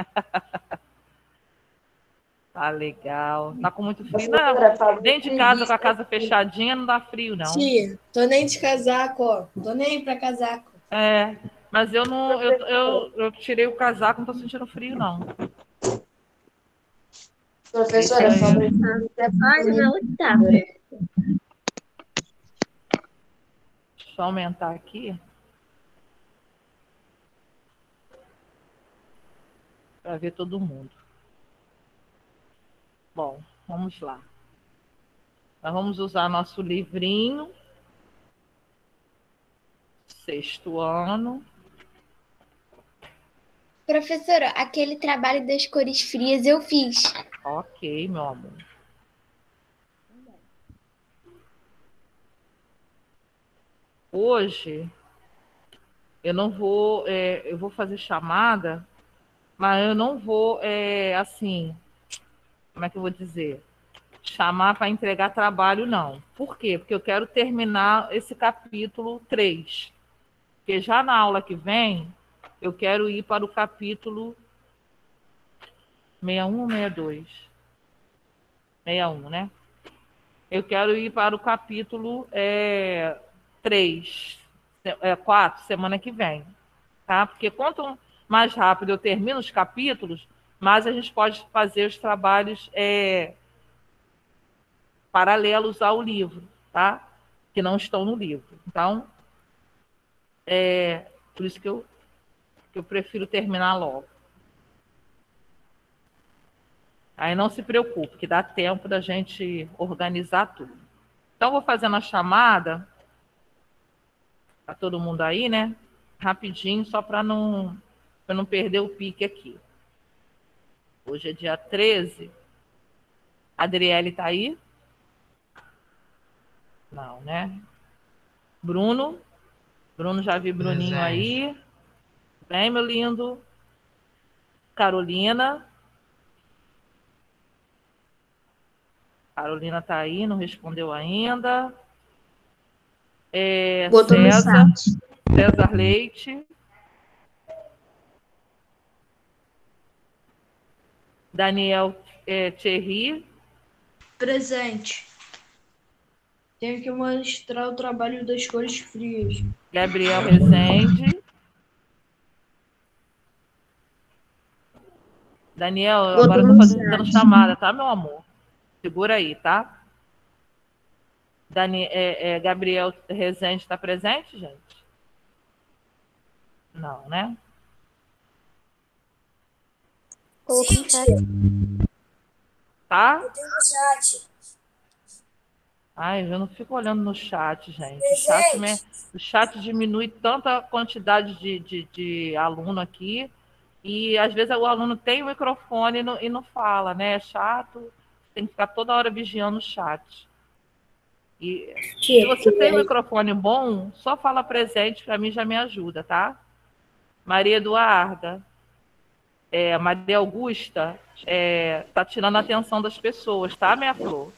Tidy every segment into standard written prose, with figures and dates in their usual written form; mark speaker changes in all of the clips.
Speaker 1: Tá legal. Tá com muito frio? Não, dentro de casa, com a casa fechadinha, não dá frio, não.
Speaker 2: Tia, tô nem de casaco, ó. Tô nem pra casaco.
Speaker 1: É, mas eu não. Eu tirei o casaco, não tô sentindo frio, não.
Speaker 2: Professora, falou
Speaker 3: Da página onde tá.
Speaker 1: Deixa eu aumentar aqui. Para ver todo mundo. Bom, vamos lá. Nós vamos usar nosso livrinho. Sexto ano.
Speaker 3: Professora, aquele trabalho das cores frias eu fiz.
Speaker 1: Ok, meu amor. Hoje eu não vou, eu vou fazer chamada, mas eu não vou, assim, como é que eu vou dizer? Chamar para entregar trabalho, não. Por quê? Porque eu quero terminar esse capítulo 3. Porque já na aula que vem, eu quero ir para o capítulo 61 ou 62? 61, né? Eu quero ir para o capítulo 3, 4, semana que vem. Tá? Porque quanto mais rápido eu termino os capítulos, mais a gente pode fazer os trabalhos paralelos ao livro, tá? Que não estão no livro. Então, por isso que eu prefiro terminar logo. Aí não se preocupe, que dá tempo da gente organizar tudo. Então, vou fazendo a chamada para todo mundo aí, né? Rapidinho, só para não perder o pique aqui. Hoje é dia 13. A Adriele está aí? Não, né? Bruno? Bruno, já vi Bruninho aí. Bem, meu lindo. Carolina? Carolina está aí, não respondeu ainda.
Speaker 3: Botou no
Speaker 1: César?
Speaker 3: chat.
Speaker 1: César Leite? Daniel Thierry?
Speaker 2: presente. Tenho que mostrar o trabalho das cores frias.
Speaker 1: Gabriel Rezende? Daniel, agora eu
Speaker 3: Botou
Speaker 1: estou
Speaker 3: no
Speaker 1: fazendo
Speaker 3: chat.
Speaker 1: chamada, tá, meu amor? Segura aí, tá? Gabriel Rezende está presente, gente? Não, né?
Speaker 3: Colocou no chat.
Speaker 1: Tá?
Speaker 2: Eu tenho no chat.
Speaker 1: Ai, eu não fico olhando no chat, gente.
Speaker 2: Presente.
Speaker 1: O chat diminui tanta quantidade de aluno aqui. E às vezes o aluno tem o microfone e não fala, né? É chato. Tem que ficar toda hora vigiando o chat. E se
Speaker 2: Tia,
Speaker 1: você tem um microfone bom, só fala presente, para mim já me ajuda, tá? Maria Eduarda, Maria Augusta, tá tirando a atenção das pessoas, tá, minha flor?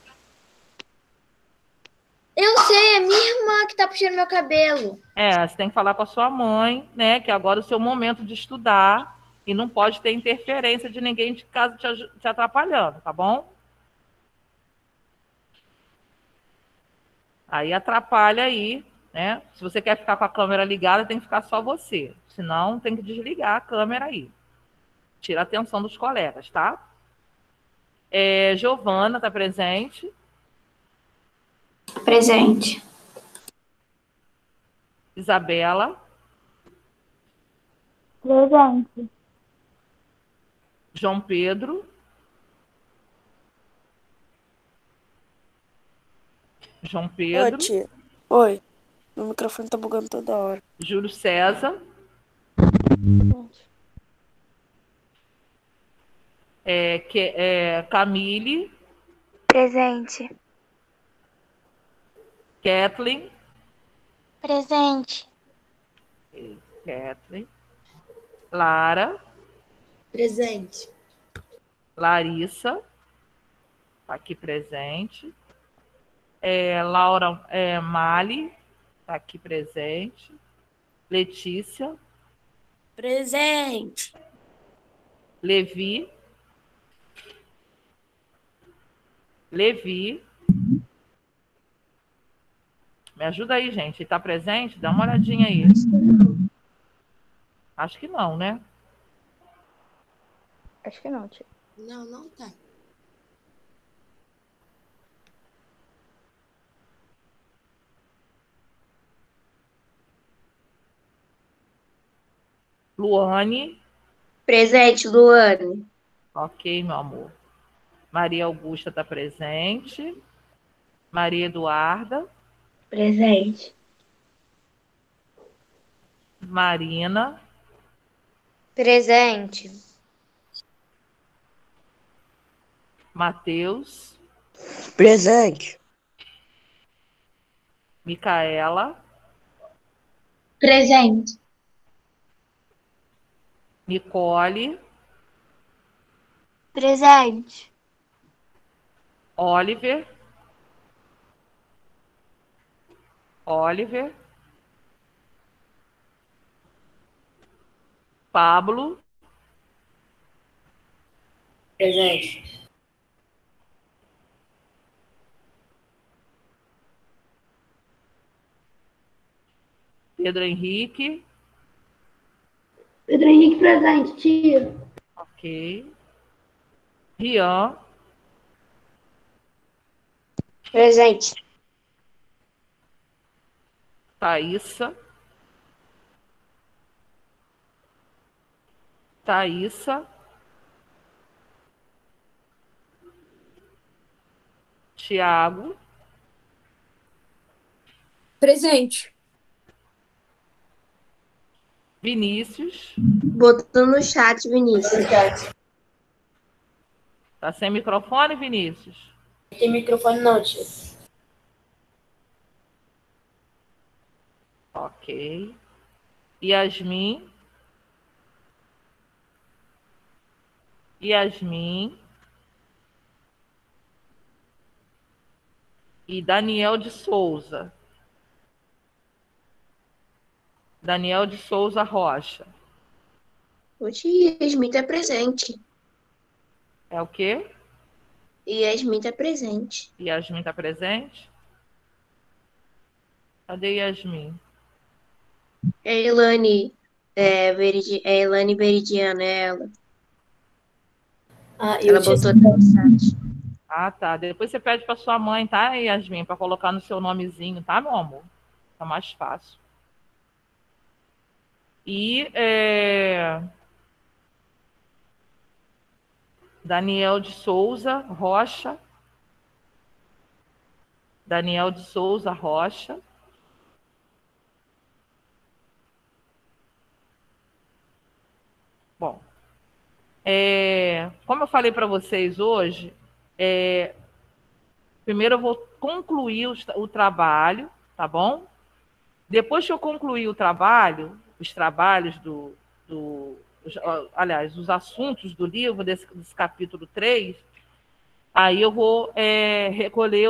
Speaker 3: Eu sei, é minha irmã que tá puxando meu cabelo.
Speaker 1: Você tem que falar com a sua mãe, né? Que agora é o seu momento de estudar e não pode ter interferência de ninguém de casa te atrapalhando, tá bom? Aí atrapalha aí, né? Se você quer ficar com a câmera ligada, tem que ficar só você. Senão, tem que desligar a câmera aí. Tira a atenção dos colegas, tá? Giovana tá presente.
Speaker 3: Presente.
Speaker 1: Isabela.
Speaker 3: Presente.
Speaker 1: João Pedro. João
Speaker 4: Oi,
Speaker 1: Pedro.
Speaker 4: tia. Oi. Meu microfone tá bugando toda hora.
Speaker 1: Júlio César. Camille.
Speaker 3: Presente.
Speaker 1: Kathleen.
Speaker 3: Presente.
Speaker 1: Kathleen. Lara.
Speaker 2: presente.
Speaker 1: Larissa. Tá aqui presente. Laura Mali. Tá aqui presente. Letícia.
Speaker 2: Presente.
Speaker 1: Levi. Levi. Me ajuda aí, gente. Está presente? Dá uma olhadinha aí. Acho que não, né?
Speaker 3: Acho que não, tia.
Speaker 2: Não, não tá.
Speaker 1: Luane.
Speaker 5: Presente, Luane.
Speaker 1: Ok, meu amor. Maria Augusta está presente. Maria Eduarda.
Speaker 5: Presente.
Speaker 1: Marina.
Speaker 5: Presente.
Speaker 1: Mateus.
Speaker 4: Presente.
Speaker 1: Micaela.
Speaker 3: Presente.
Speaker 1: Nicole.
Speaker 3: Presente.
Speaker 1: Oliver. Oliver. Pablo.
Speaker 2: Presente.
Speaker 1: Pedro Henrique.
Speaker 2: Pedro Henrique presente, tia.
Speaker 1: Ok. Rian.
Speaker 5: Presente.
Speaker 1: Thaísa. Thaísa. Tiago.
Speaker 2: Presente.
Speaker 1: Vinícius.
Speaker 5: Botou no chat, Vinícius.
Speaker 1: Tá sem microfone, Vinícius?
Speaker 2: Não tem microfone não, tia.
Speaker 1: Ok. Yasmin. Yasmin. E Daniel de Souza. Daniel de Souza Rocha.
Speaker 5: Hoje Yasmin tá presente.
Speaker 1: É o quê?
Speaker 5: Yasmin tá presente.
Speaker 1: Yasmin está presente? Cadê Yasmin?
Speaker 5: É a Elane. É Elane Veridiana, é ela.
Speaker 2: Ah, e
Speaker 5: Ela
Speaker 2: o tia...
Speaker 5: botou até no chat.
Speaker 1: Ah, tá. Depois você pede para sua mãe, tá, Yasmin? Para colocar no seu nomezinho, tá, meu amor? Tá mais fácil. E Daniel de Souza Rocha. Daniel de Souza Rocha. Bom, como eu falei para vocês hoje, primeiro eu vou concluir o trabalho, tá bom? Depois que eu concluir o trabalho, os trabalhos aliás, os assuntos do livro, desse capítulo 3, aí eu vou recolher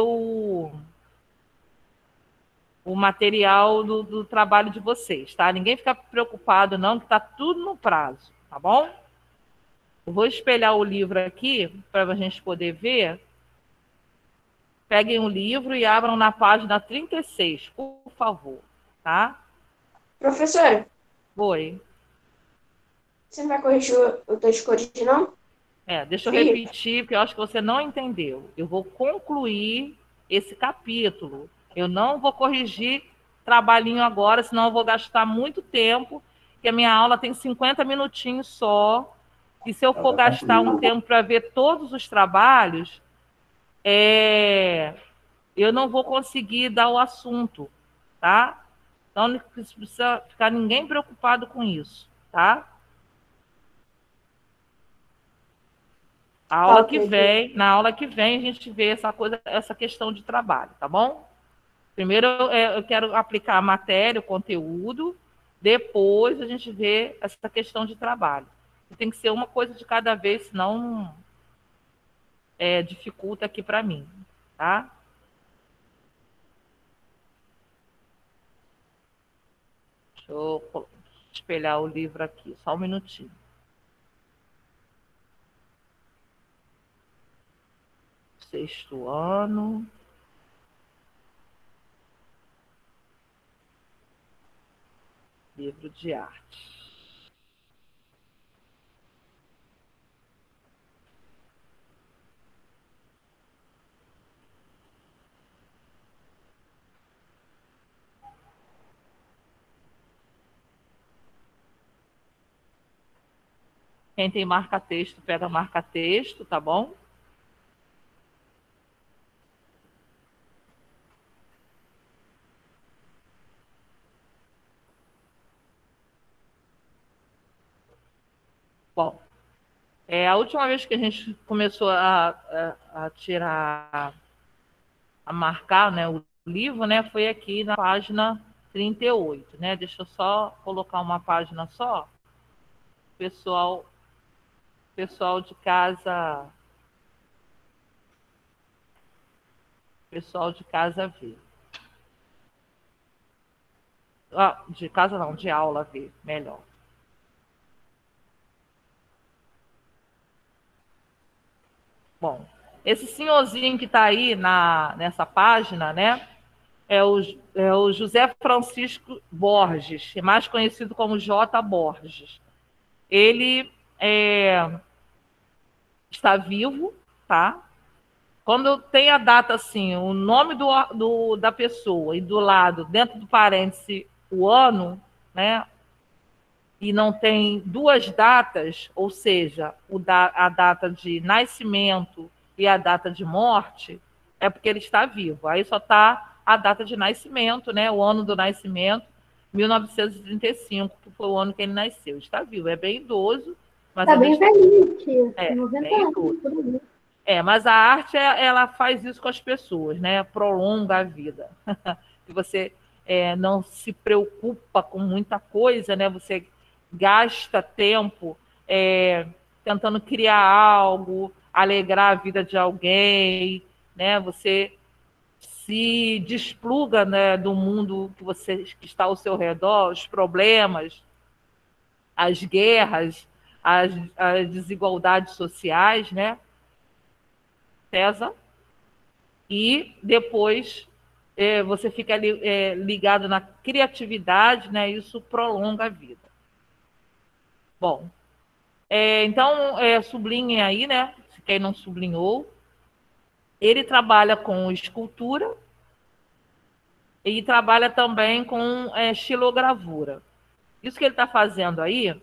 Speaker 1: o material do trabalho de vocês, tá? Ninguém fica preocupado, não, que tá tudo no prazo, tá bom? Eu vou espelhar o livro aqui para a gente poder ver. Peguem o livro e abram na página 36, por favor, tá?
Speaker 5: Professor,
Speaker 1: Oi.
Speaker 5: você não vai corrigir o texto original?
Speaker 1: Deixa eu
Speaker 5: Fio?
Speaker 1: repetir, porque eu acho que você não entendeu. Eu vou concluir esse capítulo. Eu não vou corrigir trabalhinho agora, senão eu vou gastar muito tempo, que a minha aula tem 50 minutinhos só. E se eu for gastar um tempo para ver todos os trabalhos, eu não vou conseguir dar o assunto, tá? Então não precisa ficar ninguém preocupado com isso, tá? Na aula que vem a gente vê essa questão de trabalho, tá bom? Primeiro eu quero aplicar a matéria, o conteúdo, depois a gente vê essa questão de trabalho. Tem que ser uma coisa de cada vez, senão dificulta aqui para mim, tá? Deixa eu espelhar o livro aqui, só um minutinho. sexto ano. Livro de arte. Quem tem marca-texto, pega marca-texto, tá bom? Bom, a última vez que a gente começou a tirar, a marcar, né, o livro, né, foi aqui na página 38, né? Deixa eu só colocar uma página só. Pessoal de casa, ver. De casa não, de aula ver, melhor. Bom, esse senhorzinho que está aí nessa página, né, é o José Francisco Borges, mais conhecido como J. Borges. Ele está vivo, tá? Quando tem a data assim, o nome da pessoa e do lado, dentro do parêntese, o ano, né? E não tem duas datas, ou seja, a data de nascimento e a data de morte, é porque ele está vivo. Aí só está a data de nascimento, né? O ano do nascimento, 1935, que foi o ano que ele nasceu. Está vivo, é bem idoso, mas
Speaker 6: Tá bem velhinho, tio.
Speaker 1: É,
Speaker 6: 90
Speaker 1: bem
Speaker 6: anos,
Speaker 1: idoso.
Speaker 6: por aí.
Speaker 1: Mas a arte, ela faz isso com as pessoas, né? Prolonga a vida. Que você não se preocupa com muita coisa, né? Você gasta tempo tentando criar algo, alegrar a vida de alguém, né? Você se despluga, né, do mundo que está ao seu redor, os problemas, as guerras, as desigualdades sociais, né? Pesa. E depois você fica ligado na criatividade, né? Isso prolonga a vida. Bom, então sublinhem aí, né? Se quem não sublinhou, ele trabalha com escultura e trabalha também com xilogravura. Isso que ele está fazendo aí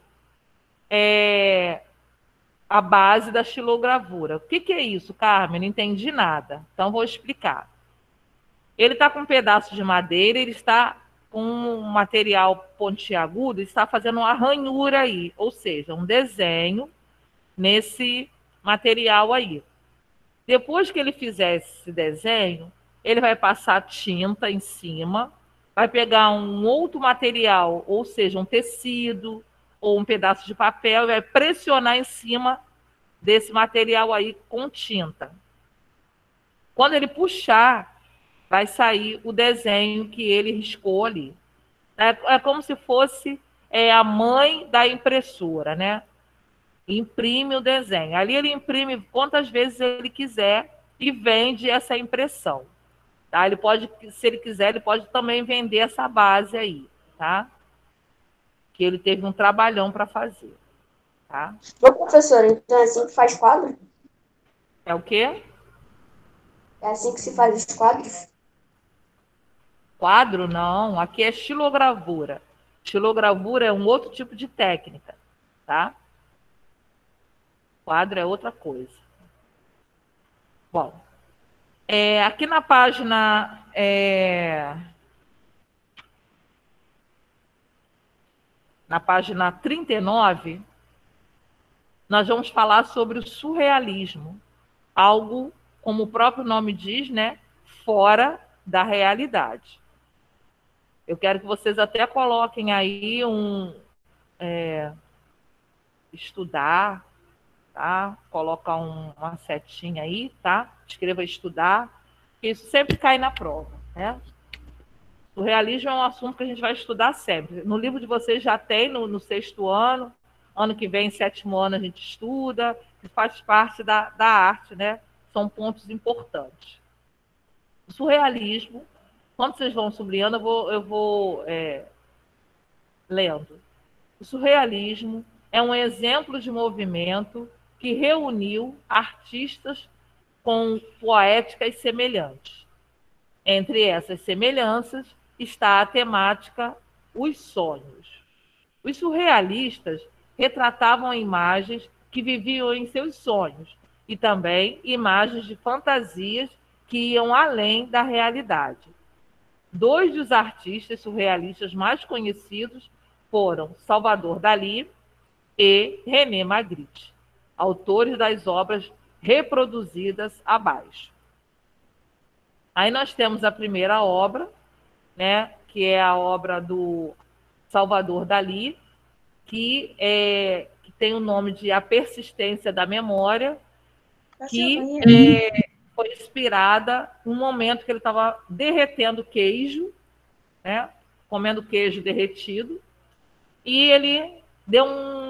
Speaker 1: é a base da xilogravura. O que é isso, Carmen? Não entendi nada. Então, vou explicar. Ele está com um pedaço de madeira, ele está com um material pontiagudo, ele está fazendo uma ranhura aí, ou seja, um desenho nesse material aí. Depois que ele fizer esse desenho, ele vai passar tinta em cima, vai pegar um outro material, ou seja, um tecido ou um pedaço de papel, e vai pressionar em cima desse material aí com tinta. Quando ele puxar, vai sair o desenho que ele riscou ali. É como se fosse a mãe da impressora, né? Imprime o desenho. Ali ele imprime quantas vezes ele quiser e vende essa impressão. Tá? Ele pode, se ele quiser, ele pode também vender essa base aí, tá? Que ele teve um trabalhão para fazer, tá?
Speaker 5: Ô, professora, então é assim que faz quadro?
Speaker 1: É o quê?
Speaker 5: É assim que se faz os quadros?
Speaker 1: Quadro, não. Aqui é xilogravura. Xilogravura é um outro tipo de técnica, tá? Quadro é outra coisa. Bom, aqui na página na página 39, nós vamos falar sobre o surrealismo, algo, como o próprio nome diz, né, fora da realidade. Eu quero que vocês até coloquem aí estudar, tá? Coloca uma setinha aí, tá? Escreva estudar, que isso sempre cai na prova, né? O realismo é um assunto que a gente vai estudar sempre. No livro de vocês já tem no sexto ano que vem, sétimo ano, a gente estuda, faz parte da arte, né? são pontos importantes. O surrealismo, quando vocês vão sublinhando, eu vou lendo. O surrealismo é um exemplo de movimento que reuniu artistas com poéticas semelhantes. Entre essas semelhanças está a temática os sonhos. Os surrealistas retratavam imagens que viviam em seus sonhos e também imagens de fantasias que iam além da realidade. Dois dos artistas surrealistas mais conhecidos foram Salvador Dalí e René Magritte, autores das obras reproduzidas abaixo. Aí nós temos a primeira obra, né, que é a obra do Salvador Dalí, que tem o nome de A Persistência da Memória, que foi inspirada no momento que ele estava derretendo queijo, né, comendo queijo derretido, e ele deu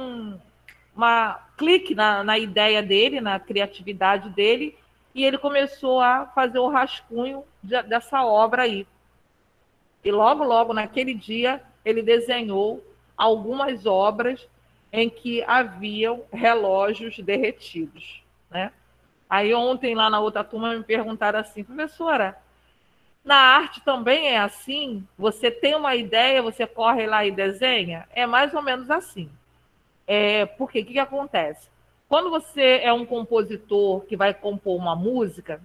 Speaker 1: uma clique na ideia dele, na criatividade dele, e ele começou a fazer o rascunho dessa obra aí. E logo, logo, naquele dia, ele desenhou algumas obras em que haviam relógios derretidos, né? Aí ontem, lá na outra turma, me perguntaram assim, professora, na arte também é assim? Você tem uma ideia, você corre lá e desenha? É mais ou menos assim. Porque o que acontece? Quando você é um compositor que vai compor uma música,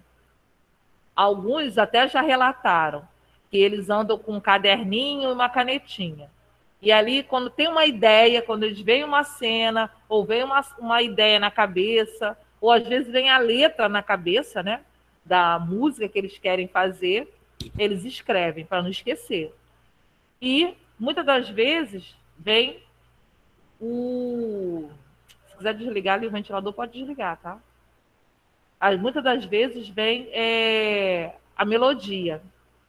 Speaker 1: alguns até já relataram que eles andam com um caderninho e uma canetinha. E ali, quando tem uma ideia, quando eles veem uma cena, ou vem uma ideia na cabeça, ou às vezes vem a letra na cabeça, né, da música que eles querem fazer, eles escrevem para não esquecer. E muitas das vezes vem se quiser desligar ali o ventilador, pode desligar, tá? Muitas das vezes vem a melodia.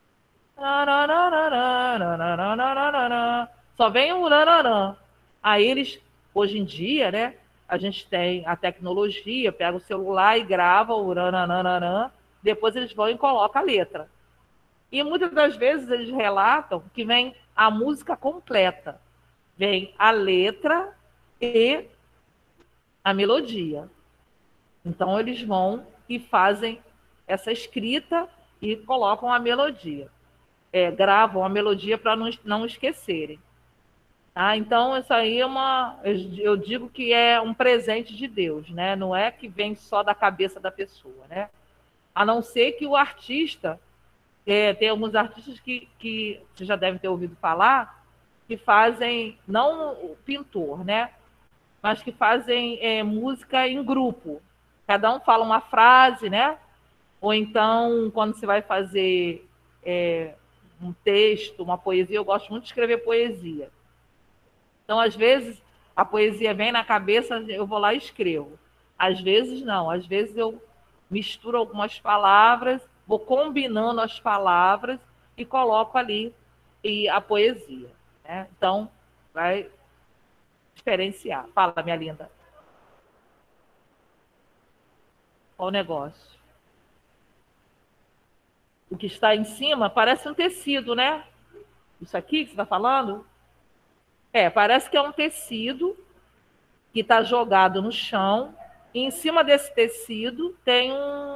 Speaker 1: Só vem o ranarã. Aí eles, hoje em dia, né, a gente tem a tecnologia, pega o celular e grava o rananã, depois eles vão e colocam a letra. E muitas das vezes eles relatam que vem a música completa. Vem a letra e a melodia. Então, eles vão e fazem essa escrita e colocam a melodia. Gravam a melodia para não esquecerem. Tá? Então, isso aí eu digo que é um presente de Deus, né? Não é que vem só da cabeça da pessoa, né? A não ser que o artista, tem alguns artistas que vocês já devem ter ouvido falar, que fazem, não o pintor, né? Mas que fazem música em grupo. Cada um fala uma frase, né? Ou então, quando você vai fazer um texto, uma poesia, eu gosto muito de escrever poesia. Então, às vezes, a poesia vem na cabeça, eu vou lá e escrevo. Às vezes, não. Às vezes, eu misturo algumas palavras, vou combinando as palavras e coloco ali a poesia, né? Então, vai diferenciar. Fala, minha linda. Qual o negócio? O que está em cima parece um tecido, né? Isso aqui que você está falando? Parece que é um tecido que está jogado no chão. E em cima desse tecido tem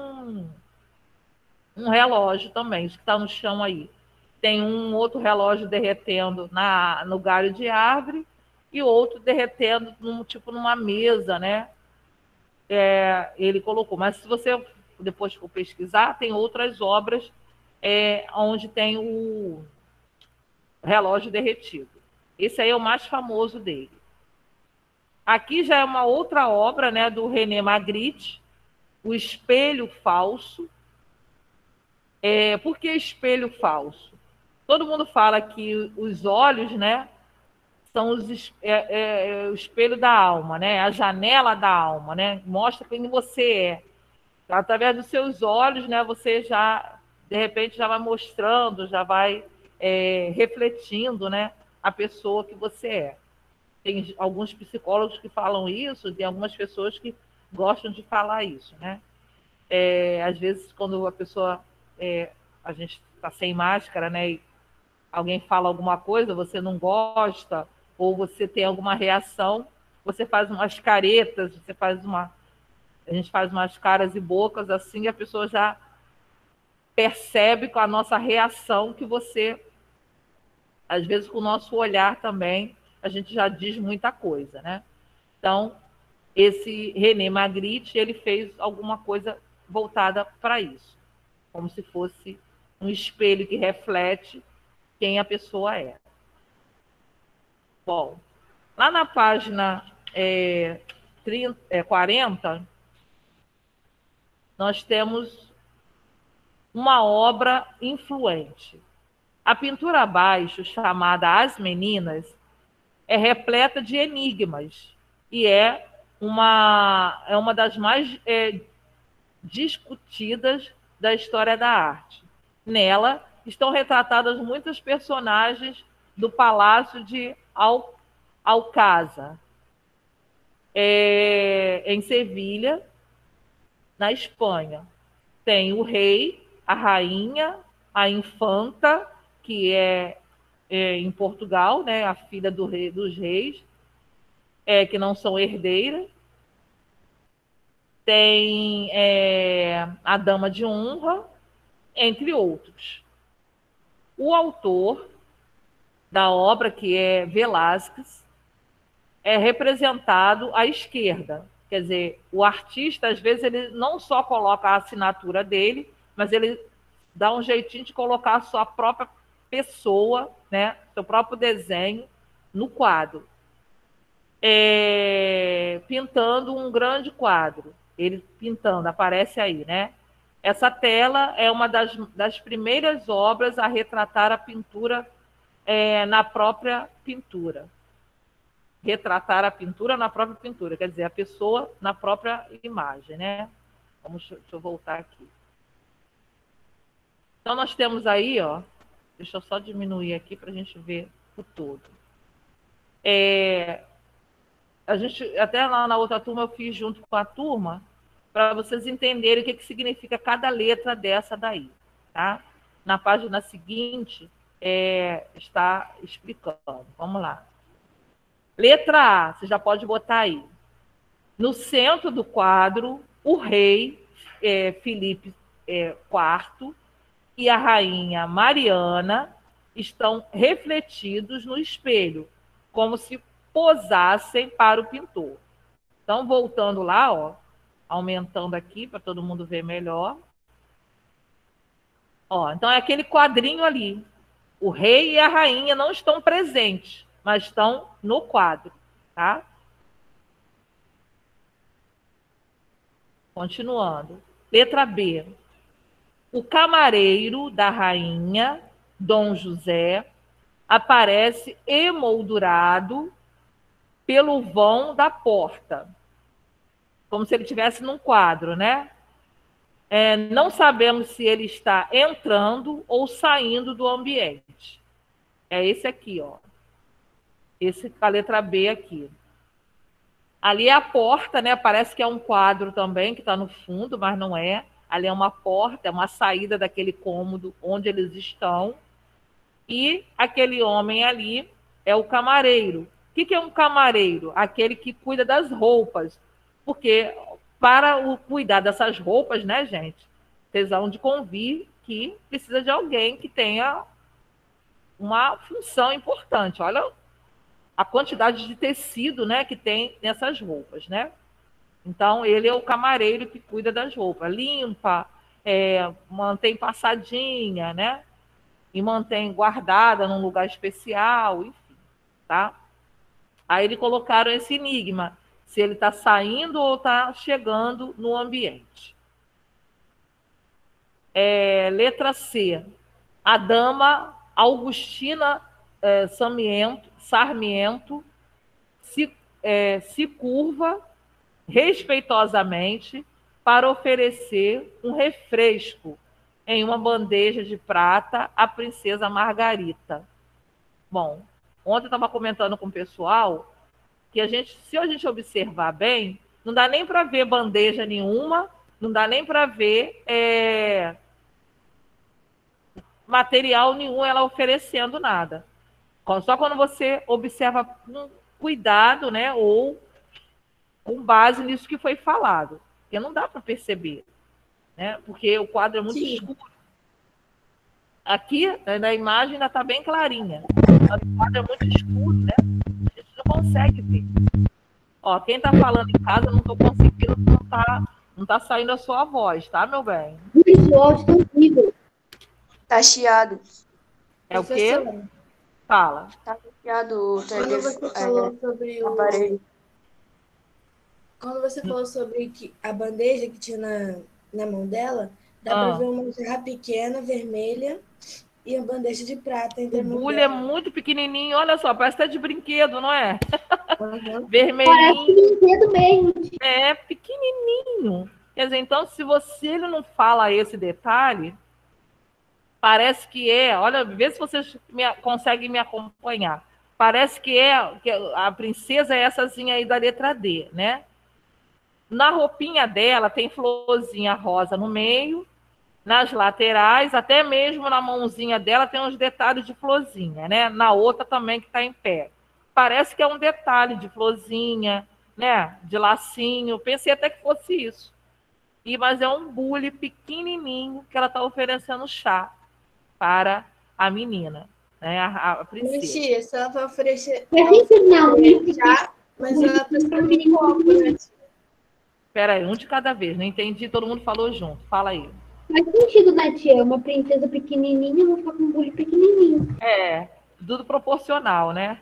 Speaker 1: um relógio também, que está no chão aí. Tem um outro relógio derretendo no galho de árvore e outro derretendo numa mesa, né? Ele colocou. Mas se você depois for pesquisar, tem outras obras onde tem o relógio derretido. Esse aí é o mais famoso dele. Aqui já é uma outra obra, né, do René Magritte, O Espelho Falso. Por que espelho falso? Todo mundo fala que os olhos, né, são o espelho da alma, né, a janela da alma, né, mostra quem você é. Através dos seus olhos, né, você já, de repente, já vai mostrando, já vai refletindo, né, a pessoa que você é. Tem alguns psicólogos que falam isso, tem algumas pessoas que gostam de falar isso, né? Às vezes, quando a pessoa, a gente está sem máscara, né? E alguém fala alguma coisa, você não gosta, ou você tem alguma reação, você faz umas caretas, a gente faz umas caras e bocas assim, e a pessoa já percebe com a nossa reação que você, às vezes com o nosso olhar também, a gente já diz muita coisa, né? Então, esse René Magritte, ele fez alguma coisa voltada para isso, como se fosse um espelho que reflete quem a pessoa é. Bom, lá na página 40, nós temos uma obra influente. A pintura abaixo, chamada As Meninas, é repleta de enigmas e é uma das mais discutidas da história da arte. Nela estão retratadas muitas personagens do Palácio de Alcázar, em Sevilha, na Espanha. Tem o rei, a rainha, a infanta, que é em Portugal, né, a filha dos reis, que não são herdeiras. Tem a dama de honra, entre outros. O autor da obra, que é Velázquez, é representado à esquerda. Quer dizer, o artista, às vezes, ele não só coloca a assinatura dele, mas ele dá um jeitinho de colocar a sua própria pessoa, né, seu próprio desenho no quadro. Pintando um grande quadro. Ele pintando, aparece aí, né? Essa tela é uma das primeiras obras a retratar a pintura na própria pintura. Retratar a pintura na própria pintura, quer dizer, a pessoa na própria imagem, né? Deixa eu voltar aqui. Então, nós temos aí, ó, deixa eu só diminuir aqui para a gente ver o todo. A gente, até lá na outra turma, eu fiz junto com a turma, para vocês entenderem o que significa cada letra dessa daí, tá? Na página seguinte, está explicando. Vamos lá. Letra A, você já pode botar aí. No centro do quadro, o rei Filipe IV e a rainha Mariana estão refletidos no espelho, como se posassem para o pintor. Então, voltando lá, ó, aumentando aqui para todo mundo ver melhor. Ó, então, é aquele quadrinho ali. O rei e a rainha não estão presentes, mas estão no quadro, tá? Continuando. Letra B. O camareiro da rainha, Dom José, aparece emoldurado pelo vão da porta, como se ele estivesse num quadro, né? Não sabemos se ele está entrando ou saindo do ambiente. É esse aqui, ó. Esse com a letra B aqui. Ali é a porta, né? Parece que é um quadro também que está no fundo, mas não é. Ali é uma porta, é uma saída daquele cômodo onde eles estão. E aquele homem ali é o camareiro. O que é um camareiro? Aquele que cuida das roupas. Porque para cuidar dessas roupas, né, gente, vocês vão de convir que precisa de alguém que tenha uma função importante. Olha a quantidade de tecido, né, que tem nessas roupas, né? Então, ele é o camareiro que cuida das roupas. Limpa, mantém passadinha, né? E mantém guardada num lugar especial, enfim, tá? Aí eles colocaram esse enigma, se ele está saindo ou está chegando no ambiente. Letra C. A dama Augustina Sarmiento se curva respeitosamente para oferecer um refresco em uma bandeja de prata à princesa Margarita. Bom, ontem eu estava comentando com o pessoal que se a gente observar bem, não dá nem para ver bandeja nenhuma, Não dá nem para ver material nenhum ela oferecendo nada. Só quando você observa com cuidado, né? Ou com base nisso que foi falado. Porque não dá para perceber, né? Porque o quadro é muito
Speaker 2: Sim.
Speaker 1: escuro. Aqui, na imagem, ainda está bem clarinha. Mas o quadro é muito escuro, né? A gente não consegue ver. Ó, quem está falando em casa, não estou conseguindo, não tá saindo a sua voz, tá, meu bem?
Speaker 6: Visual está horrível.
Speaker 5: Tá chiado.
Speaker 1: É o quê?
Speaker 2: Professora,
Speaker 1: Fala.
Speaker 5: Tá chiado o
Speaker 2: quando você falou sobre
Speaker 5: aparelho.
Speaker 2: Quando você falou sobre a bandeja que tinha na mão dela, dá para ver uma jarra pequena, vermelha, e uma bandeja de prata entre
Speaker 1: O
Speaker 2: a mão
Speaker 1: bule é
Speaker 2: dela.
Speaker 1: muito pequenininho, olha só, parece até de brinquedo, não é?
Speaker 2: Uhum.
Speaker 1: Vermelhinho,
Speaker 6: Parece brinquedo mesmo.
Speaker 1: é pequenininho. Quer dizer, então, se ele não fala esse detalhe, parece que olha, vê se vocês conseguem me acompanhar. Parece que a princesa éessazinha aí da letra D, né? Na roupinha dela tem florzinha rosa no meio, nas laterais, até mesmo na mãozinha dela tem uns detalhes de florzinha, né? Na outra também que está em pé. Parece que é um detalhe de florzinha, né? De lacinho. Pensei até que fosse isso. Mas é um bule pequenininho que ela está oferecendo chá para a menina, né? A princesa.
Speaker 2: Mentira, se ela vai oferecer
Speaker 6: Mas isso não,
Speaker 2: chá, mas ela precisa de um copo, né?
Speaker 1: Espera aí, um de cada vez. Não entendi, todo mundo falou junto. Fala aí.
Speaker 6: faz sentido, né, tia? Uma princesa pequenininha não ficar com um bule pequenininho.
Speaker 1: É, tudo proporcional, né?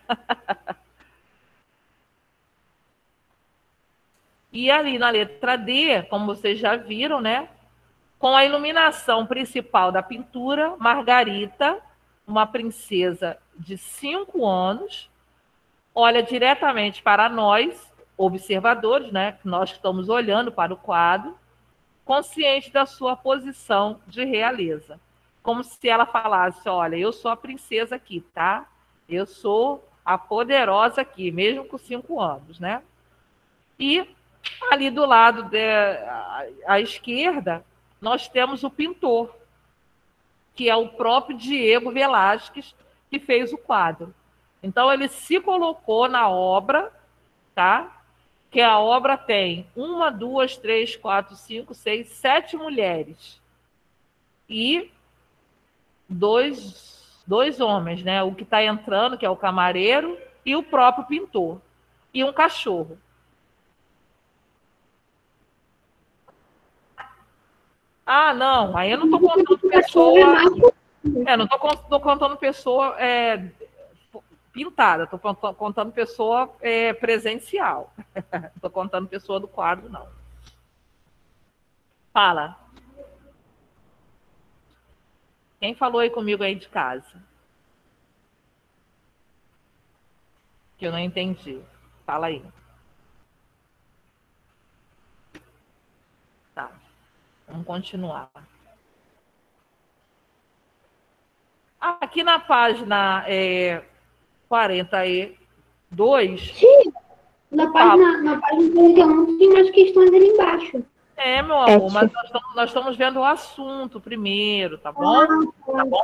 Speaker 1: E ali na letra D, como vocês já viram, né? Com a iluminação principal da pintura, Margarita, uma princesa de 5 anos, olha diretamente para nós, observadores, né? Nós que estamos olhando para o quadro, consciente da sua posição de realeza. Como se ela falasse, olha, eu sou a princesa aqui, tá? Eu sou a poderosa aqui, mesmo com 5 anos, né? E ali do lado à esquerda, nós temos o pintor, que é o próprio Diego Velázquez, que fez o quadro. Então, ele se colocou na obra, tá? Que a obra tem 1, 2, 3, 4, 5, 6, 7 mulheres. E dois homens, né? O que está entrando, que é o camareiro, e o próprio pintor. E um cachorro. Ah, não, aí eu não estou contando pessoa. Não estou contando pessoa pintada, estou contando pessoa presencial. Não estou contando pessoa do quadro, não. Fala. Quem falou aí comigo aí de casa? Que eu não entendi. Fala aí. Tá. Vamos continuar. Aqui na página 42.
Speaker 6: Na página 41 tem mais questões ali embaixo.
Speaker 1: Meu amor, mas nós estamos vendo o assunto primeiro, tá bom? Tá bom?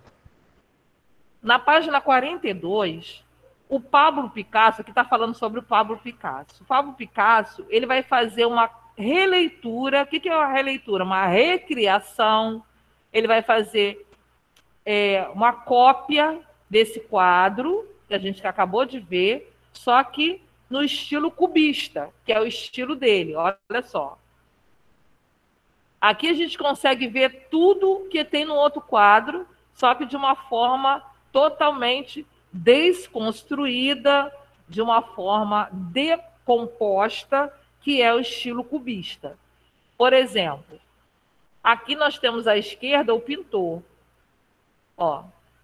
Speaker 1: Na página 42, o Pablo Picasso, aqui está falando sobre o Pablo Picasso. O Pablo Picasso, ele vai fazer uma releitura. O que é uma releitura? Uma recriação. Ele vai fazer uma cópia desse quadro que a gente acabou de ver, só que no estilo cubista, que é o estilo dele. Olha só. Aqui a gente consegue ver tudo que tem no outro quadro, só que de uma forma totalmente desconstruída, de uma forma decomposta, que é o estilo cubista. Por exemplo, aqui nós temos à esquerda o pintor. Ó,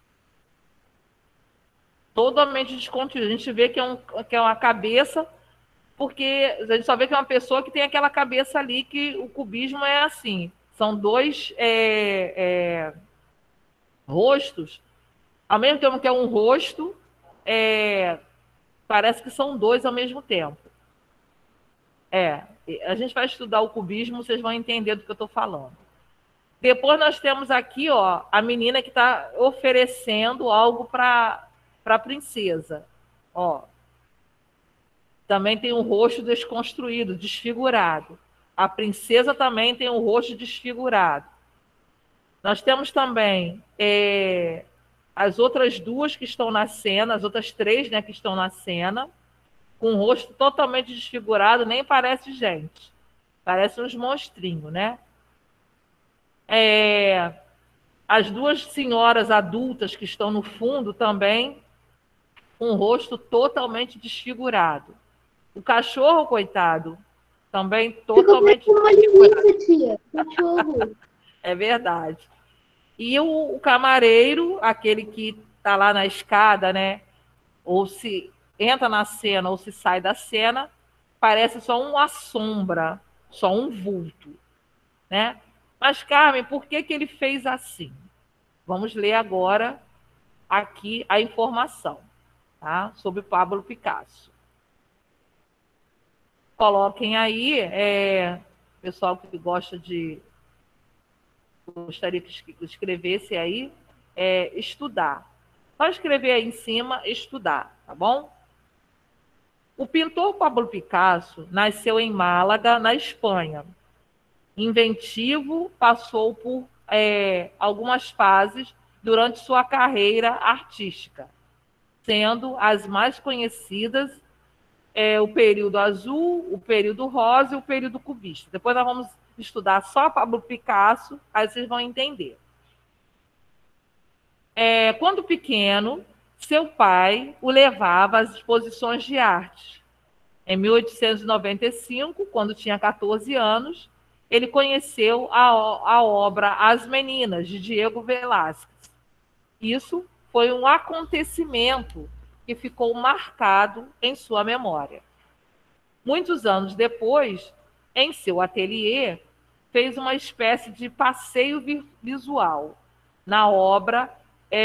Speaker 1: totalmente desconstruído. A gente vê que é uma cabeça, porque a gente só vê que é uma pessoa que tem aquela cabeça ali, que o cubismo é assim. São dois rostos, ao mesmo tempo que é um rosto, parece que são dois ao mesmo tempo. A gente vai estudar o cubismo, vocês vão entender do que eu estou falando. Depois nós temos aqui, ó, a menina que está oferecendo algo para a princesa. Ó, também tem um rosto desconstruído, desfigurado. A princesa também tem um rosto desfigurado. Nós temos também as outras duas que estão na cena, as outras três, né, que estão na cena, com o rosto totalmente desfigurado, nem parece gente. Parece uns monstrinhos, né? As duas senhoras adultas que estão no fundo também, com o rosto totalmente desfigurado. O cachorro, coitado, também totalmente
Speaker 6: Ficou uma linguiça, tia. Cachorro.
Speaker 1: É verdade. E o camareiro, aquele que está lá na escada, né? Ou se entra na cena ou se sai da cena, parece só uma sombra, só um vulto, né? Mas, Carmen, por que ele fez assim? Vamos ler agora aqui a informação, tá? Sobre Pablo Picasso. Coloquem aí, pessoal que gosta de... Gostaria que escrevesse aí, estudar. Só escrever aí em cima, estudar, tá bom? O pintor Pablo Picasso nasceu em Málaga, na Espanha. Inventivo, passou por algumas fases durante sua carreira artística, sendo as mais conhecidas o período azul, o período rosa e o período cubista. Depois nós vamos estudar só Pablo Picasso, aí vocês vão entender. Quando pequeno, seu pai o levava às exposições de arte. Em 1895, quando tinha 14 anos, ele conheceu a obra As Meninas, de Diego Velázquez. Isso foi um acontecimento que ficou marcado em sua memória. Muitos anos depois, em seu ateliê, fez uma espécie de passeio visual na obra,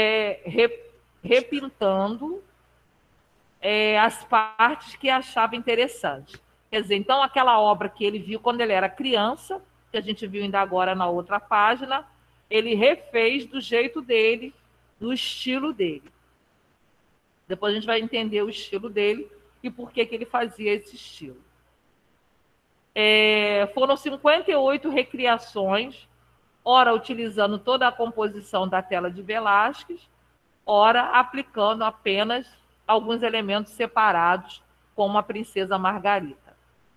Speaker 1: repintando as partes que achava interessantes. Quer dizer, então, aquela obra que ele viu quando ele era criança, que a gente viu ainda agora na outra página, ele refez do jeito dele, do estilo dele. Depois a gente vai entender o estilo dele e por que ele fazia esse estilo. Foram 58 recriações, ora utilizando toda a composição da tela de Velázquez, ora aplicando apenas alguns elementos separados, como a Princesa Margarita.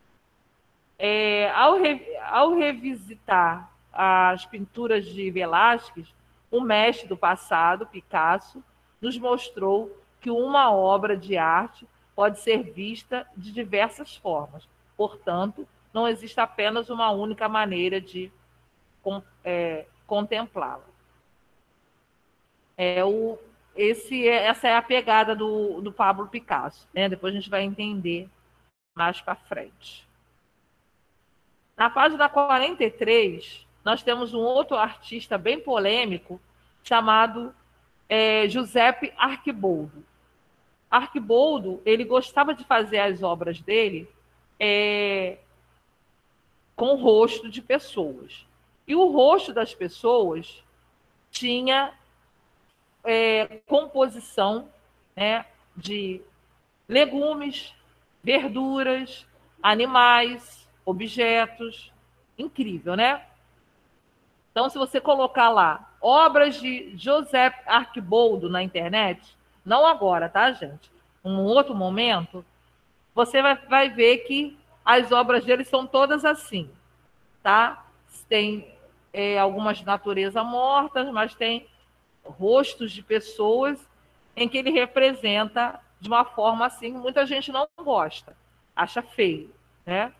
Speaker 1: Ao revisitar as pinturas de Velázquez, o mestre do passado, Picasso, nos mostrou que uma obra de arte pode ser vista de diversas formas. Portanto, não existe apenas uma única maneira de contemplá-la. Essa é a pegada do Pablo Picasso, né? Depois a gente vai entender mais para frente. Na página 43, nós temos um outro artista bem polêmico, chamado Giuseppe Arquiboldo. Arquiboldo, ele gostava de fazer as obras dele com o rosto de pessoas. E o rosto das pessoas tinha composição, né, de legumes, verduras, animais, objetos. Incrível, né? Então, se você colocar lá obras de José Arquiboldo na internet, não agora, tá, gente? Um outro momento, você vai ver que as obras dele são todas assim, tá? Tem algumas de natureza mortas, mas tem rostos de pessoas em que ele representa de uma forma assim, muita gente não gosta, acha feio, né?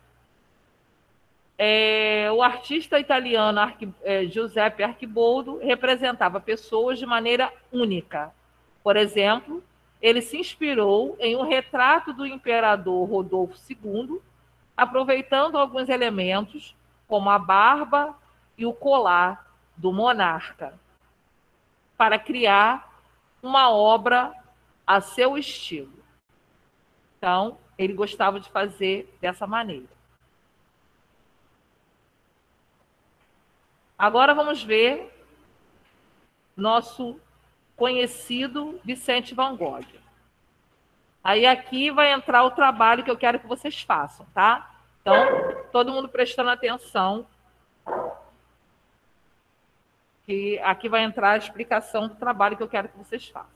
Speaker 1: O artista italiano Giuseppe Arquiboldo representava pessoas de maneira única. Por exemplo, ele se inspirou em um retrato do imperador Rodolfo II, aproveitando alguns elementos, como a barba e o colar do monarca, para criar uma obra a seu estilo. Então, ele gostava de fazer dessa maneira. Agora vamos ver nosso conhecido Vicente Van Gogh. Aí aqui vai entrar o trabalho que eu quero que vocês façam, tá? Então, todo mundo prestando atenção, que aqui vai entrar a explicação do trabalho que eu quero que vocês façam.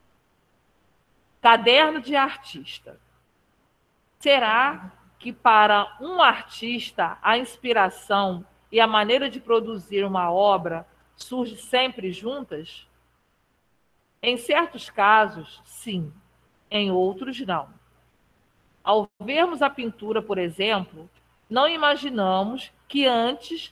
Speaker 1: Caderno de artista. Será que para um artista a inspiração e a maneira de produzir uma obra surge sempre juntas? Em certos casos, sim. Em outros, não. Ao vermos a pintura, por exemplo, não imaginamos que antes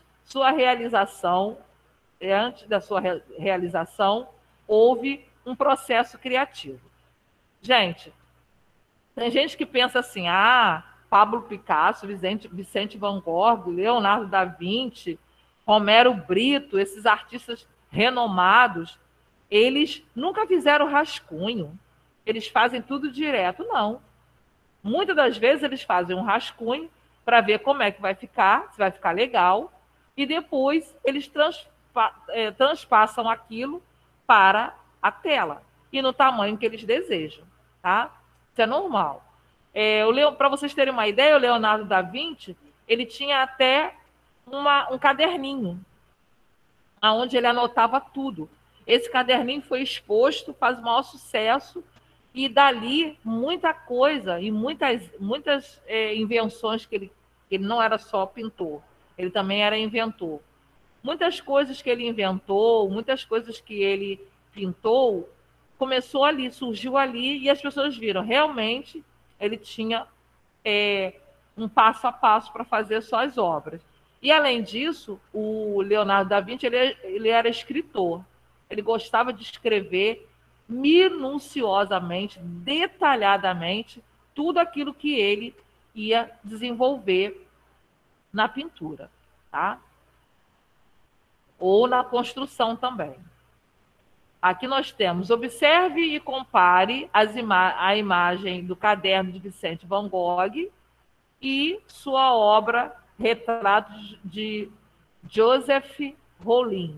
Speaker 1: da sua realização, houve um processo criativo. Gente, tem gente que pensa assim, Pablo Picasso, Vicente Van Gogh, Leonardo da Vinci, Romero Brito, esses artistas renomados, eles nunca fizeram rascunho, eles fazem tudo direto, não. Muitas das vezes eles fazem um rascunho para ver como é que vai ficar, se vai ficar legal, e depois eles transpassam aquilo para a tela, e no tamanho que eles desejam, tá? Isso é normal. Para vocês terem uma ideia, o Leonardo da Vinci, ele tinha até um caderninho, onde ele anotava tudo. Esse caderninho foi exposto, faz o maior sucesso, e dali muita coisa e muitas invenções que ele não era só pintor, ele também era inventor. Muitas coisas que ele inventou, muitas coisas que ele pintou, começou ali, surgiu ali, e as pessoas viram, realmente, ele tinha um passo a passo para fazer suas obras. E, além disso, o Leonardo da Vinci, ele era escritor. Ele gostava de escrever minuciosamente, detalhadamente, tudo aquilo que ele ia desenvolver na pintura, tá? Ou na construção também. Aqui nós temos, observe e compare a imagem do caderno de Vicente Van Gogh e sua obra Retratos de Joseph Rollin.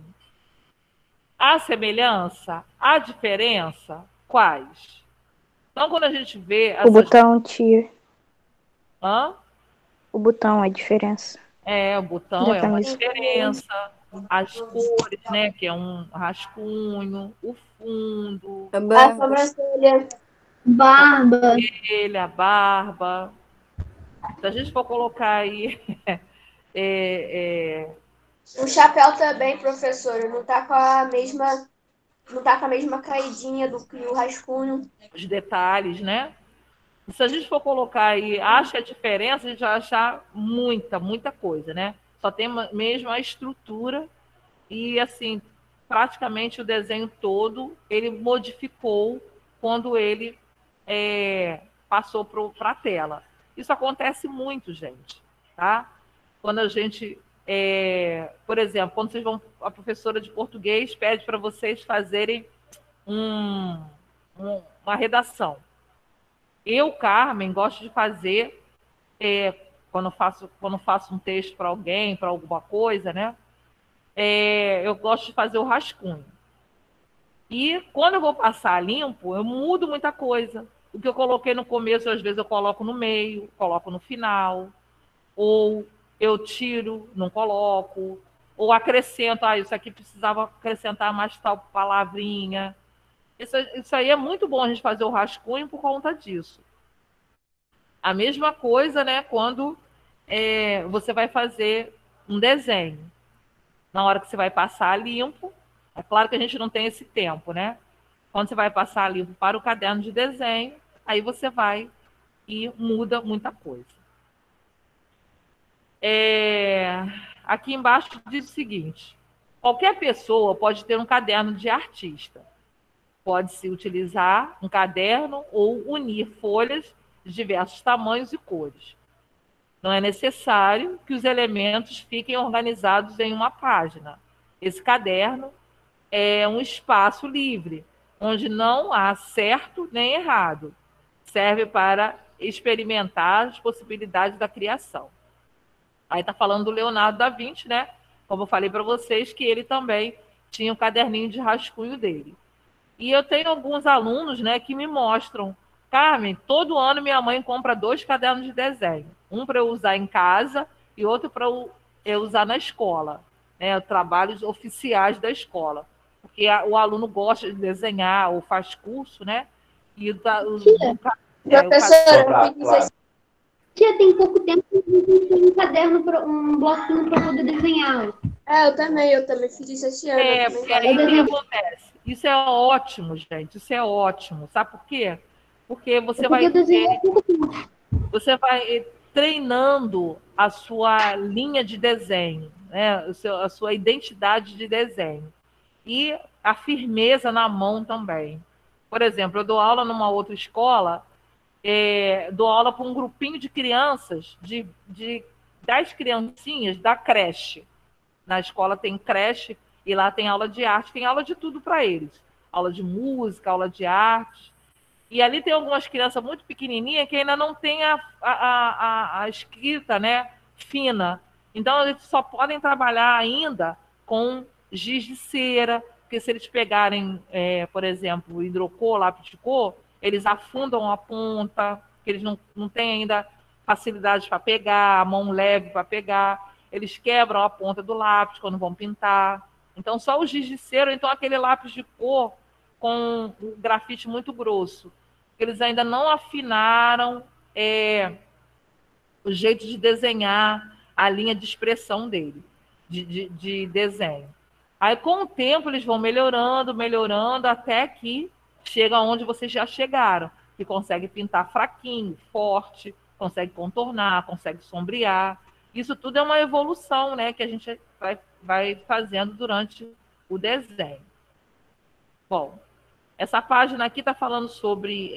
Speaker 1: Há semelhança? Há diferença? Quais? Então, quando a gente vê...
Speaker 7: O botão, tia.
Speaker 1: Hã?
Speaker 7: O botão é a diferença.
Speaker 1: O botão é uma diferença. As cores, né? Que é um rascunho, o fundo,
Speaker 5: A sobrancelha.
Speaker 6: Barba.
Speaker 1: a barba. Se a gente for colocar aí...
Speaker 5: O chapéu também, professora, não tá com a mesma caidinha do que o rascunho.
Speaker 1: Os detalhes, né? Se a gente for colocar aí, acha a diferença, a gente vai achar muita coisa, né? Só tem mesmo a estrutura e, assim, praticamente o desenho todo, ele modificou quando ele passou para a tela. Isso acontece muito, gente, tá? Quando a gente... por exemplo, quando vocês vão, a professora de português pede para vocês fazerem uma redação. Eu, Carmen, gosto de fazer, quando faço um texto para alguém, para alguma coisa, né? Eu gosto de fazer o rascunho. E quando eu vou passar limpo, eu mudo muita coisa. O que eu coloquei no começo, às vezes eu coloco no meio, coloco no final, ou eu tiro, não coloco, ou acrescento, isso aqui precisava acrescentar mais tal palavrinha. Isso aí é muito bom a gente fazer o rascunho por conta disso. A mesma coisa, né, quando você vai fazer um desenho. Na hora que você vai passar limpo, é claro que a gente não tem esse tempo, né? Quando você vai passar limpo para o caderno de desenho, aí você vai e muda muita coisa. Aqui embaixo diz o seguinte: qualquer pessoa pode ter um caderno de artista. Pode-se utilizar um caderno ou unir folhas de diversos tamanhos e cores. Não é necessário que os elementos fiquem organizados em uma página. Esse caderno é um espaço livre, onde não há certo nem errado. Serve para experimentar as possibilidades da criação. Aí está falando do Leonardo da Vinci, né? como eu falei para vocês, que ele também tinha o caderninho de rascunho dele. E eu tenho alguns alunos, né, que me mostram, Carmen, todo ano minha mãe compra 2 cadernos de desenho, um para eu usar em casa e outro para eu usar na escola, né, trabalhos oficiais da escola, porque o aluno gosta de desenhar ou faz curso, né, e
Speaker 5: Professora, eu fiz isso.
Speaker 6: Tia, tem pouco tempo que a gente tem um caderno, um bloquinho para poder desenhar.
Speaker 5: Eu também fiz isso esse ano.
Speaker 1: Porque aí o que acontece? Isso é ótimo, gente, isso é ótimo. Sabe por quê? Porque você vai treinando a sua linha de desenho, né? A sua identidade de desenho. E a firmeza na mão também. Por exemplo, eu dou aula numa outra escola, dou aula para um grupinho de crianças, de 10 criancinhas da creche. Na escola tem creche e lá tem aula de arte, tem aula de tudo para eles. Aula de música, aula de arte. E ali tem algumas crianças muito pequenininhas que ainda não têm a escrita, né, fina. Então, eles só podem trabalhar ainda com giz de cera, porque se eles pegarem, por exemplo, hidrocor, lápis de cor, eles afundam a ponta, que eles não têm ainda facilidade para pegar, a mão leve para pegar. Eles quebram a ponta do lápis quando vão pintar. Então, só o giz de cera, ou então aquele lápis de cor com um grafite muito grosso. Eles ainda não afinaram o jeito de desenhar a linha de expressão dele, de desenho. Aí, com o tempo, eles vão melhorando, até que chega onde vocês já chegaram, que consegue pintar fraquinho, forte, consegue contornar, consegue sombrear. Isso tudo é uma evolução, né, que a gente vai fazendo durante o desenho. Bom, essa página aqui está falando sobre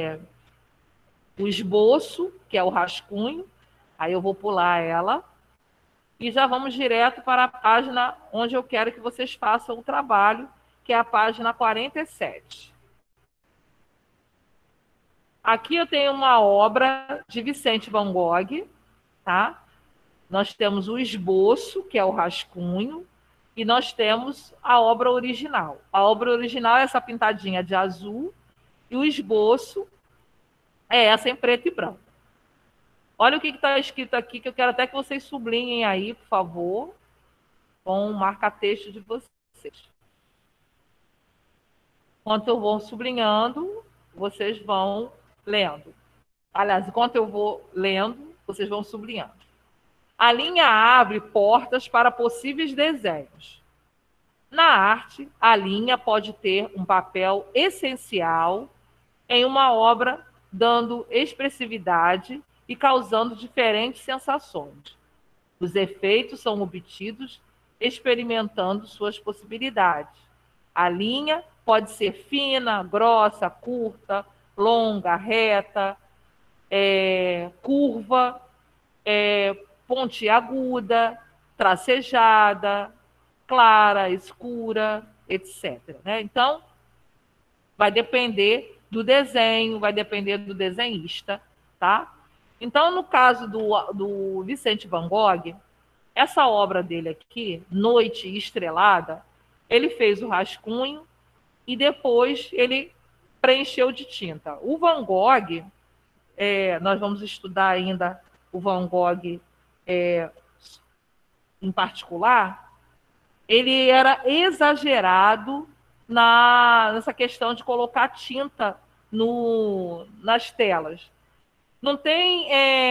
Speaker 1: o esboço, que é o rascunho. Aí eu vou pular ela. E já vamos direto para a página onde eu quero que vocês façam o trabalho, que é a página 47. Aqui eu tenho uma obra de Vicente Van Gogh, tá? Nós temos o esboço, que é o rascunho, e nós temos a obra original. A obra original é essa pintadinha de azul, e o esboço é essa em preto e branco. Olha o que está escrito aqui, que eu quero até que vocês sublinhem aí, por favor, com o marca-texto de vocês. Enquanto eu vou sublinhando, vocês vão lendo. Aliás, enquanto eu vou lendo, vocês vão sublinhando. A linha abre portas para possíveis desenhos. Na arte, a linha pode ter um papel essencial em uma obra, dando expressividade e causando diferentes sensações. Os efeitos são obtidos experimentando suas possibilidades. A linha pode ser fina, grossa, curta, longa, reta, curva, pontiaguda, tracejada, clara, escura, etc. Né? Então, vai depender do desenho, vai depender do desenhista, tá? Então, no caso do Vicente Van Gogh, essa obra dele aqui, Noite Estrelada, ele fez o rascunho e depois ele preencheu de tinta. O Van Gogh, nós vamos estudar ainda o Van Gogh em particular, ele era exagerado nessa questão de colocar tinta nas telas. Não tem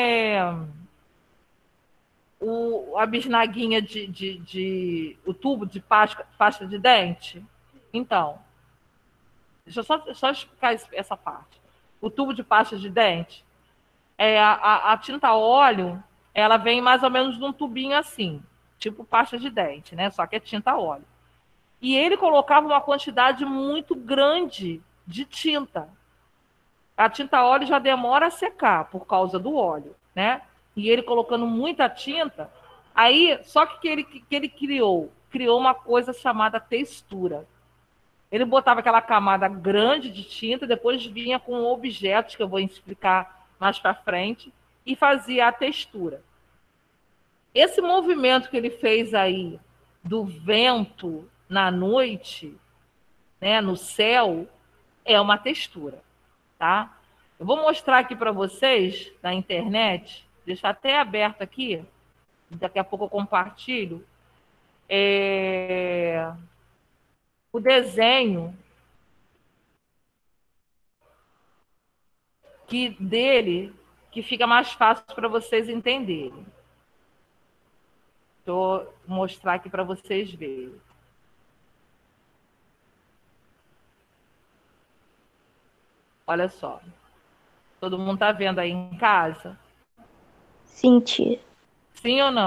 Speaker 1: a bisnaguinha o tubo de pasta de dente? Então, deixa eu só explicar essa parte. O tubo de pasta de dente, a tinta óleo, ela vem mais ou menos num tubinho assim, tipo pasta de dente, né? Só que é tinta óleo. E ele colocava uma quantidade muito grande de tinta. A tinta óleo já demora a secar por causa do óleo, né? E ele colocando muita tinta, aí só que ele criou uma coisa chamada textura. Ele botava aquela camada grande de tinta, depois vinha com objetos que eu vou explicar mais para frente e fazia a textura. Esse movimento que ele fez aí do vento na noite, né, no céu, é uma textura, tá? Eu vou mostrar aqui para vocês na internet, deixar até aberto aqui, daqui a pouco eu compartilho, o desenho que fica mais fácil para vocês entenderem. Vou mostrar aqui para vocês verem. Olha só. Todo mundo está vendo aí em casa?
Speaker 7: Sim, tia.
Speaker 1: Sim ou não?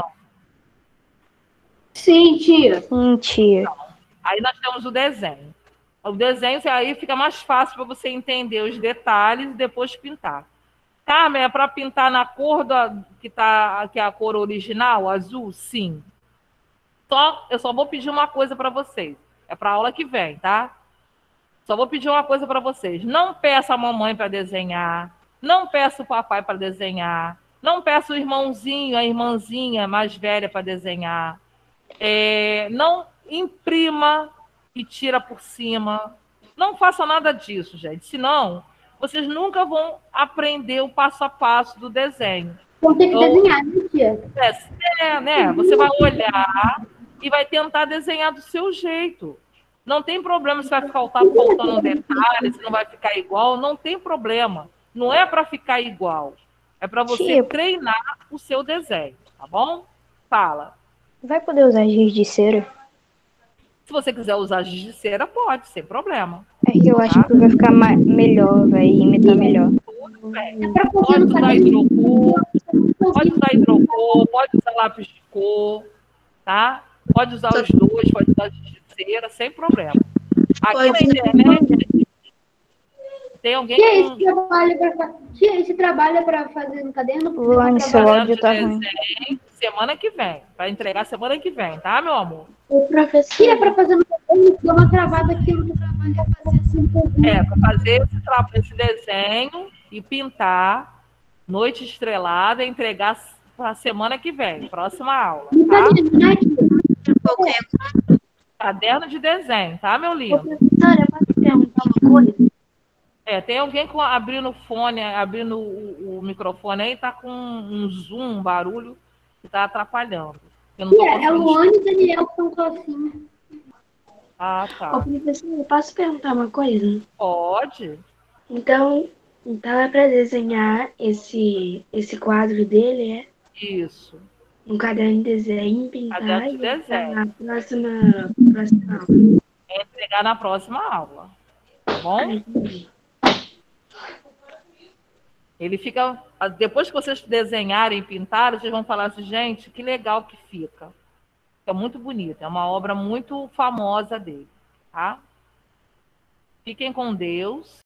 Speaker 6: Sim, tia.
Speaker 7: Sim, tia.
Speaker 1: Aí nós temos o desenho. O desenho aí fica mais fácil para você entender os detalhes e depois pintar. Carmen, é para pintar na cor que é a cor original, azul? Sim. Eu só vou pedir uma coisa para vocês. É para a aula que vem, tá? Só vou pedir uma coisa para vocês. Não peça a mamãe para desenhar. Não peça o papai para desenhar. Não peça o irmãozinho, a irmãzinha mais velha para desenhar. Não imprima e tira por cima. Não faça nada disso, gente. Senão, vocês nunca vão aprender o passo a passo do desenho.
Speaker 6: Vão ter que desenhar, né, tia?
Speaker 1: Né? Você vai olhar e vai tentar desenhar do seu jeito. Não tem problema se vai ficar faltando um detalhe, se não vai ficar igual, não tem problema. Não é para ficar igual. É para você treinar o seu desenho, tá bom? Fala.
Speaker 7: Vai poder usar giz de cera?
Speaker 1: Se você quiser usar giz de cera, pode, sem problema.
Speaker 7: É que eu acho que vai ficar melhor, vai imitar melhor.
Speaker 1: Tudo bem. Pode usar hidrocor, pode usar lápis de cor, tá? Pode usar os dois, pode usar giz de cera, sem problema. Aqui na internet tem alguém
Speaker 6: Esse trabalho é para fazer no caderno?
Speaker 7: Luane, seu áudio tá ruim.
Speaker 1: Semana que vem. Vai entregar semana que vem, tá, meu amor?
Speaker 6: O professor é para fazer no caderno, deu uma travada aqui no trabalho.
Speaker 1: Para fazer esse desenho e pintar Noite Estrelada e entregar para semana que vem, próxima aula, tá? Caderno de desenho, tá, meu lindo?
Speaker 6: Professora, eu posso perguntar uma coisa?
Speaker 1: Tem alguém abrindo o fone, abrindo o microfone aí, tá com um zoom, um barulho que tá atrapalhando.
Speaker 6: É o Luane e Daniel que estão assim.
Speaker 1: Ah, tá.
Speaker 8: Ô, professor, eu posso perguntar uma coisa?
Speaker 1: Pode.
Speaker 8: Então é para desenhar esse quadro dele, é?
Speaker 1: Isso.
Speaker 8: Um caderno de desenho, pintar
Speaker 1: Caderno de desenho.
Speaker 8: Na próxima aula.
Speaker 1: Entregar na próxima aula. Tá bom? Ele fica... Depois que vocês desenharem e pintarem, vocês vão falar assim, gente, que legal que fica. É muito bonito. É uma obra muito famosa dele, tá? Fiquem com Deus.